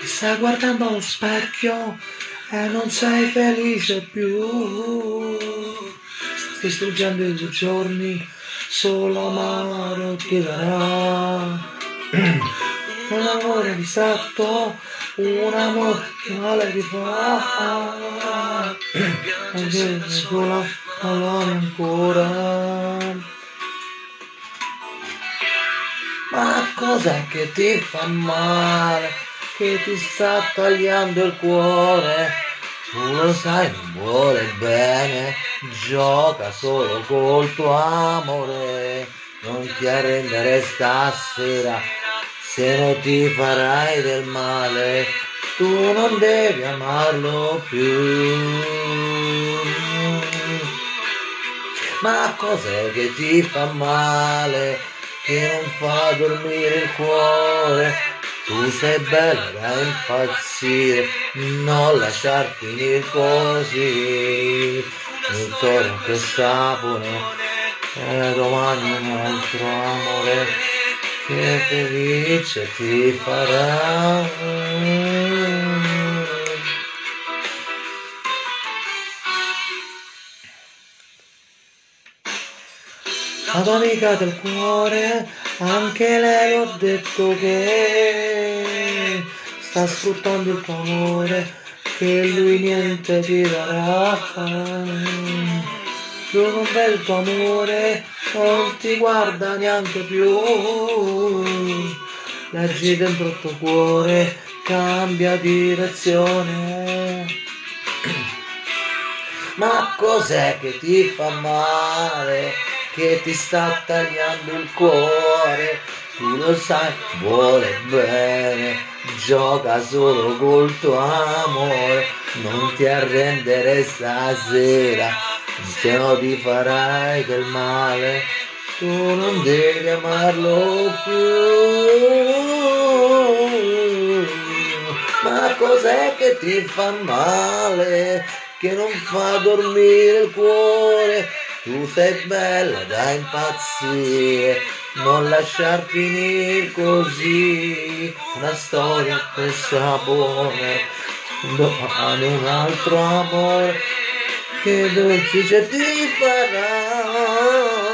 Stai guardando allo specchio e non sei felice più. Stai struggendo i tuoi giorni, solo amaro ti darà. Un amore distratto, un amore che male ti fa. Anche se sola non l'ami ancora. Ma cos'è che ti fa male, che ti sta tagliando il cuore? Tu lo sai, non vuole bene, gioca solo col tuo amore. Non ti arrendere stasera, se no ti farai del male. Tu non devi amarlo più. Ma cos'è che ti fa male, che non fa dormire il cuore? Tu sei bella da impazzire, non lasciar finire così. Un toro che sapone, e domani un altro amore che felice ti farà. La tua amica del cuore, anche lei ho detto che sta sfruttando il tuo amore, che lui niente ti darà. Lui non vede il tuo amore, non ti guarda neanche più. Leggi dentro il tuo cuore, cambia direzione. Ma cos'è che ti fa male, che ti sta tagliando il cuore? Tu lo sai, vuole bene, gioca solo col tuo amore. Non ti arrendere stasera, se no ti farai del male. Tu non devi amarlo più. Ma cos'è che ti fa male, che non fa dormire il cuore? Tu sei bella da impazzire, non lasciar finire così una storia per sapore. Domani un altro amore che dolce ti farà.